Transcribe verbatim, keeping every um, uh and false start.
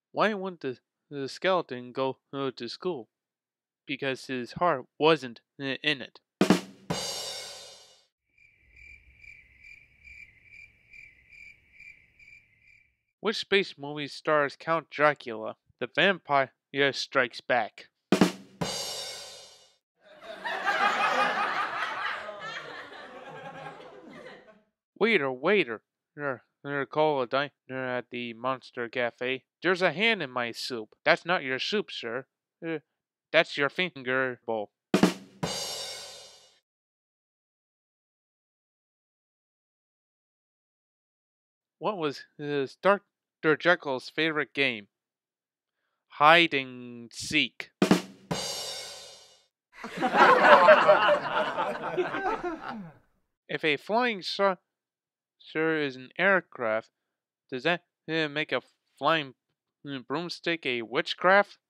Why wouldn't the, the skeleton go uh, to school? Because his heart wasn't i- in it. Which space movie stars Count Dracula? The Vampire Strikes Back. Waiter, waiter. Er, er, call a diner at the Monster Cafe. There's a hand in my soup. That's not your soup, sir. Uh, that's your finger bowl. What was uh, doctor Jekyll's favorite game? Hide and seek. If a flying saucer is an aircraft, does that uh, make a flying uh, broomstick a witchcraft?